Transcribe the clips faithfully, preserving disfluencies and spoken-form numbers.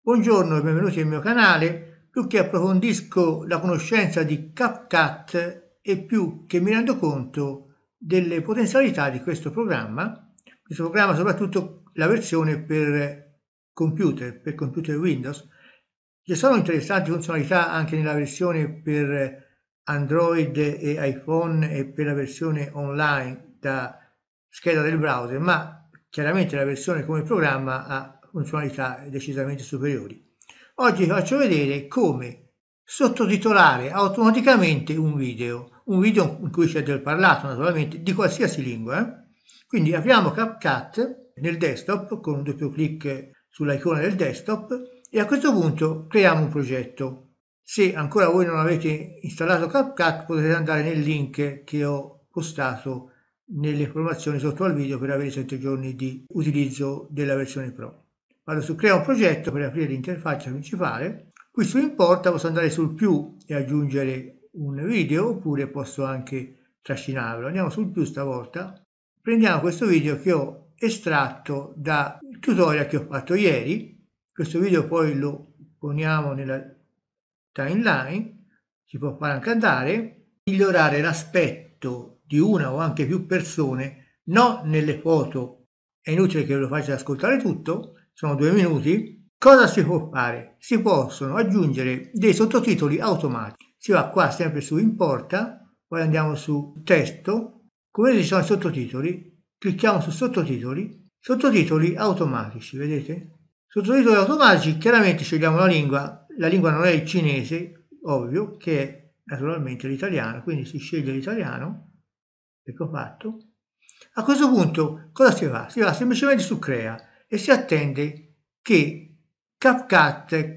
Buongiorno e benvenuti nel mio canale. Più che approfondisco la conoscenza di CapCut e più che mi rendo conto delle potenzialità di questo programma, questo programma soprattutto la versione per computer, per computer Windows. Ci sono interessanti funzionalità anche nella versione per Android e iPhone e per la versione online da scheda del browser, ma chiaramente la versione come programma ha funzionalità decisamente superiori. Oggi vi faccio vedere come sottotitolare automaticamente un video, un video in cui c'è del parlato naturalmente, di qualsiasi lingua. Eh? Quindi apriamo CapCut nel desktop con un doppio clic sull'icona del desktop e a questo punto creiamo un progetto. Se ancora voi non avete installato CapCut potete andare nel link che ho postato nelle informazioni sotto al video per avere sette giorni di utilizzo della versione Pro. Vado su crea un progetto per aprire l'interfaccia principale. Qui su importa posso andare sul più e aggiungere un video oppure posso anche trascinarlo. Andiamo sul più stavolta. Prendiamo questo video che ho estratto dal tutorial che ho fatto ieri. Questo video poi lo poniamo nella timeline, si può fare anche andare, migliorare l'aspetto di una o anche più persone, non nelle foto, è inutile che ve lo faccia ascoltare tutto, sono due minuti. Cosa si può fare? Si possono aggiungere dei sottotitoli automatici. Si va qua sempre su importa, poi andiamo su testo, come vedete ci sono i sottotitoli, clicchiamo su sottotitoli, sottotitoli automatici, vedete? Sottotitoli automatici, chiaramente scegliamo la lingua, la lingua non è il cinese, ovvio, che è naturalmente l'italiano, quindi si sceglie l'italiano, ecco fatto. A questo punto cosa si fa? Si va semplicemente su crea e si attende che CapCut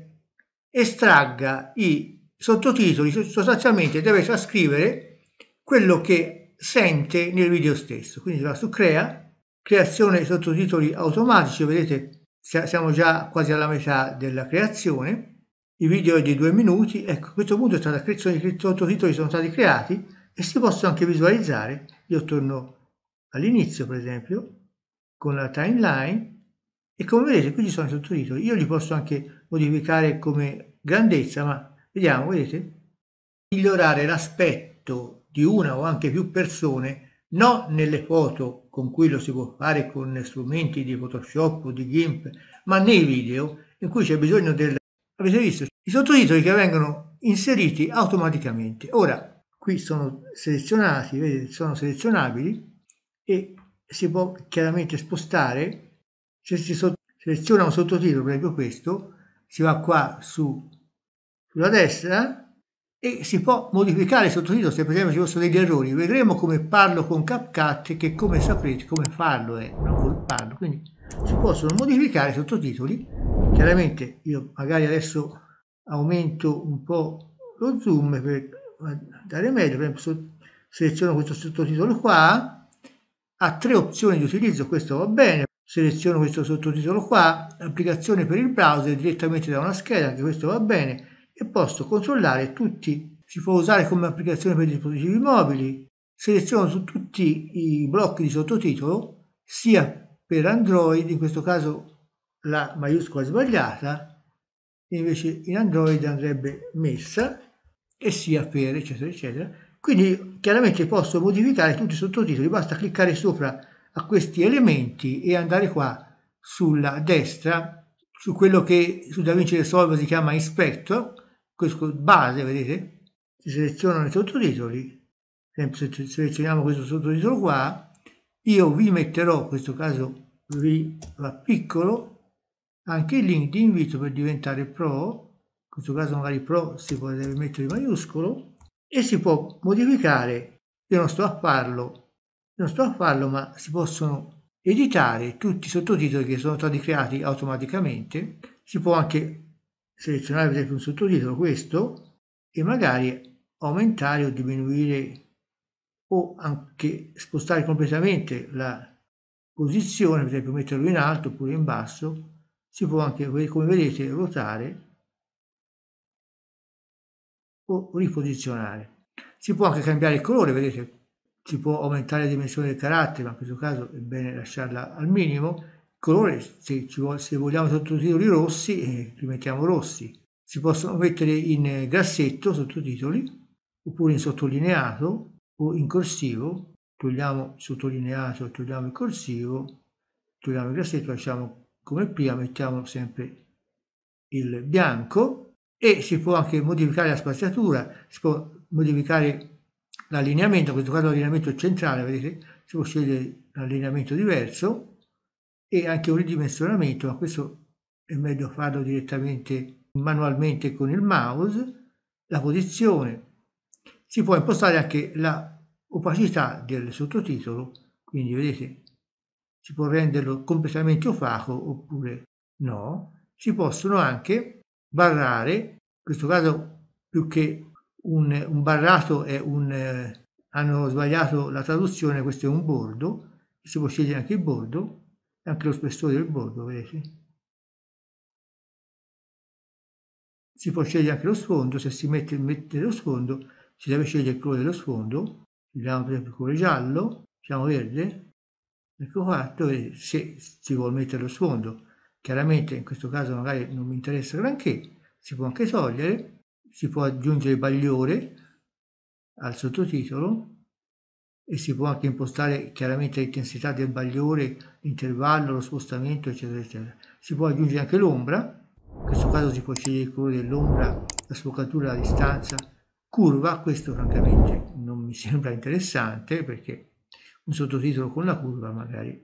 estragga i sottotitoli, sostanzialmente deve trascrivere quello che sente nel video stesso. Quindi si va su crea, creazione sottotitoli automatici, vedete siamo già quasi alla metà della creazione, il video è di due minuti, ecco a questo punto è stata creazione, i sottotitoli sono stati creati e si possono anche visualizzare. Io torno all'inizio per esempio con la timeline e come vedete qui ci sono i sottotitoli, io li posso anche modificare come grandezza, ma vediamo, vedete, migliorare l'aspetto di una o anche più persone, non nelle foto con cui lo si può fare con strumenti di Photoshop o di GIMP, ma nei video in cui c'è bisogno del... Avete visto? I sottotitoli che vengono inseriti automaticamente. Ora, qui sono selezionati, vedete, sono selezionabili e si può chiaramente spostare. Se si seleziona un sottotitolo, per esempio questo, si va qua su, sulla destra e si può modificare il sottotitolo se per esempio ci fossero degli errori. Vedremo come parlo con CapCut, che come saprete come farlo è, non come parlo, quindi si possono modificare i sottotitoli. Chiaramente io magari adesso aumento un po' lo zoom per dare meglio, per esempio seleziono questo sottotitolo qua, ha tre opzioni di utilizzo, questo va bene, seleziono questo sottotitolo qua, applicazione per il browser direttamente da una scheda, anche questo va bene, e posso controllare tutti, si può usare come applicazione per dispositivi mobili, seleziono su tutti i blocchi di sottotitolo, sia per Android, in questo caso la maiuscola è sbagliata, invece in Android andrebbe messa, e sia per eccetera eccetera. Quindi chiaramente posso modificare tutti i sottotitoli, basta cliccare sopra a questi elementi e andare qua sulla destra, su quello che su DaVinci Resolve si chiama Inspector, questo base, vedete? Si selezionano i sottotitoli, se selezioniamo questo sottotitolo qua, io vi metterò, in questo caso vi va piccolo, anche il link di invito per diventare pro, in questo caso magari pro si può mettere in maiuscolo, e si può modificare, io non sto a farlo, non sto a farlo, ma si possono editare tutti i sottotitoli che sono stati creati automaticamente, si può anche selezionare per esempio un sottotitolo, questo, e magari aumentare o diminuire o anche spostare completamente la posizione, per esempio metterlo in alto oppure in basso, si può anche, come vedete, ruotare o riposizionare. Si può anche cambiare il colore, vedete, si può aumentare la dimensione del carattere, ma in questo caso è bene lasciarla al minimo. colore, se, ci vuole, se vogliamo sottotitoli rossi, eh, li mettiamo rossi. Si possono mettere in grassetto sottotitoli, oppure in sottolineato o in corsivo. Togliamo il sottolineato, togliamo il corsivo, togliamo il grassetto, lasciamo come prima, mettiamo sempre il bianco, e si può anche modificare la spaziatura, si può modificare l'allineamento, in questo caso l'allineamento centrale, vedete, si può scegliere un allineamento diverso e anche un ridimensionamento, ma questo è meglio farlo direttamente manualmente con il mouse. La posizione, si può impostare anche la opacità del sottotitolo, quindi vedete si può renderlo completamente opaco oppure no. Si possono anche barrare, in questo caso più che un, un barrato è un, eh, hanno sbagliato la traduzione, questo è un bordo, si può scegliere anche il bordo, anche lo spessore del bordo, vedete. Si può scegliere anche lo sfondo, se si mette, mette lo sfondo, si deve scegliere il colore dello sfondo, scegliamo per esempio il colore giallo, scegliamo verde, ecco qua, dove se si vuole mettere lo sfondo, chiaramente in questo caso magari non mi interessa granché, si può anche togliere, si può aggiungere il bagliore al sottotitolo e si può anche impostare chiaramente l'intensità del bagliore, l'intervallo, lo spostamento, eccetera, eccetera. Si può aggiungere anche l'ombra, in questo caso si può scegliere il colore dell'ombra, la sfocatura, la distanza, curva, questo francamente non mi sembra interessante perché un sottotitolo con la curva magari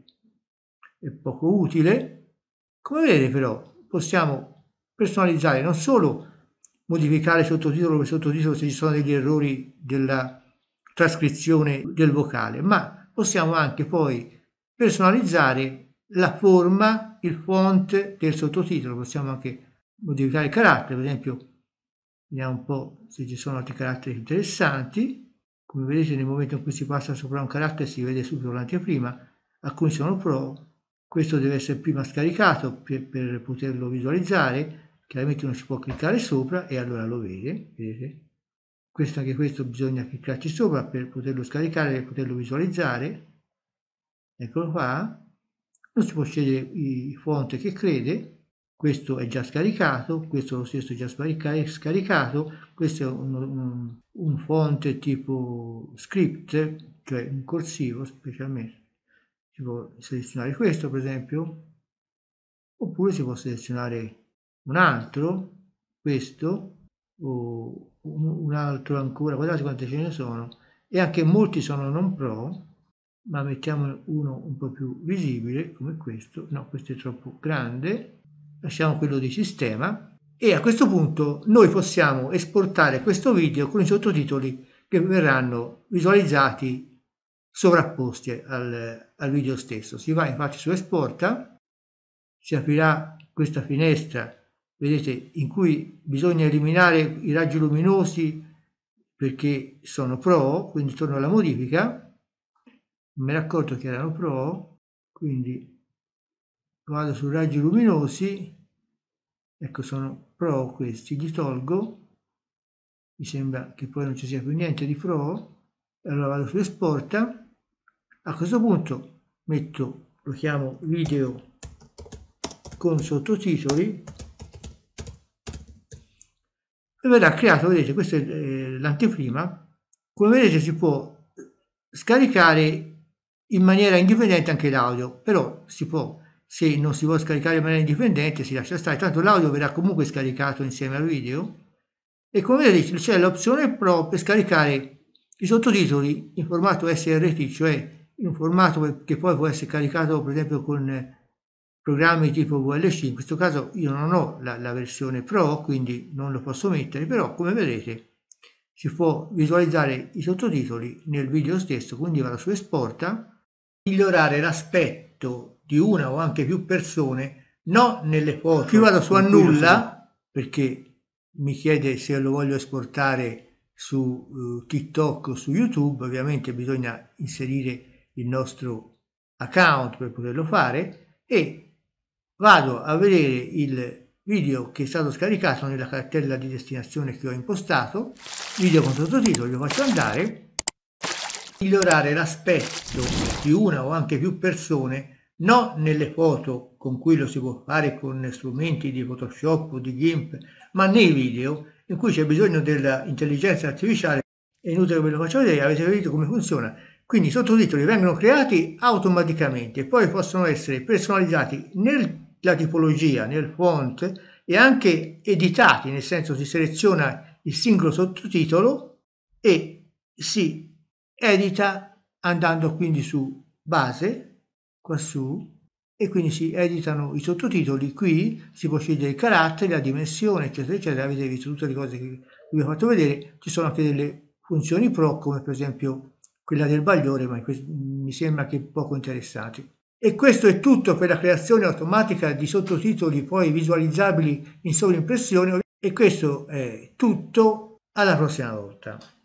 è poco utile. Come vedete però possiamo personalizzare, non solo modificare il sottotitolo per sottotitolo se ci sono degli errori della trascrizione del vocale, ma possiamo anche poi personalizzare la forma, il font del sottotitolo, possiamo anche modificare il carattere, per esempio vediamo un po' se ci sono altri caratteri interessanti. Come vedete nel momento in cui si passa sopra un carattere si vede subito l'anteprima, alcuni sono pro, questo deve essere prima scaricato per, per poterlo visualizzare, chiaramente non si può cliccare sopra e allora lo vede, vedete? Questo, anche questo bisogna cliccarci sopra per poterlo scaricare, per poterlo visualizzare, eccolo qua, non si può scegliere i font che crede, questo è già scaricato, questo lo stesso è già scaricato, questo è un, un, un font tipo script, cioè un corsivo specialmente. Si può selezionare questo per esempio, oppure si può selezionare un altro, questo, o un altro ancora, guardate quante ce ne sono, e anche molti sono non pro, ma mettiamo uno un po' più visibile come questo, no, questo è troppo grande, lasciamo quello di sistema e a questo punto noi possiamo esportare questo video con i sottotitoli che verranno visualizzati sovrapposti al, al video stesso. Si va infatti su esporta, si aprirà questa finestra, vedete, in cui bisogna eliminare i raggi luminosi perché sono pro, quindi torno alla modifica, me ne accorgo che erano pro, quindi vado su raggi luminosi, ecco sono pro questi, li tolgo, mi sembra che poi non ci sia più niente di pro, allora vado su esporta, a questo punto metto, lo chiamo video con sottotitoli e verrà creato, vedete, questa è l'anteprima, come vedete si può scaricare in maniera indipendente anche l'audio, però si può, se non si può scaricare in maniera indipendente si lascia stare, tanto l'audio verrà comunque scaricato insieme al video e come vedete c'è l'opzione Pro per scaricare i sottotitoli in formato S R T, cioè in un formato che poi può essere caricato per esempio con programmi tipo V L C. In questo caso io non ho la, la versione Pro, quindi non lo posso mettere, però come vedete si può visualizzare i sottotitoli nel video stesso, quindi vado su esporta, migliorare l'aspetto di una o anche più persone, non nelle foto. Qui vado su annulla perché mi chiede se lo voglio esportare su uh, TikTok o su YouTube, ovviamente bisogna inserire il nostro account per poterlo fare e vado a vedere il video che è stato scaricato nella cartella di destinazione che ho impostato, video con sottotitoli, lo faccio andare, migliorare l'aspetto di una o anche più persone, non nelle foto con cui lo si può fare con strumenti di Photoshop o di GIMP, ma nei video in cui c'è bisogno dell'intelligenza artificiale. È inutile che ve lo faccio vedere, avete capito come funziona. Quindi i sottotitoli vengono creati automaticamente e poi possono essere personalizzati nella tipologia, nel font e anche editati, nel senso si seleziona il singolo sottotitolo e si edita andando quindi su base, qua su, e quindi si editano i sottotitoli. Qui si può scegliere i caratteri, la dimensione, eccetera, eccetera. Avete visto tutte le cose che vi ho fatto vedere. Ci sono anche delle funzioni pro, come per esempio quella del bagliore, ma mi sembra che poco interessanti. E questo è tutto per la creazione automatica di sottotitoli poi visualizzabili in sovraimpressione, e questo è tutto, alla prossima volta.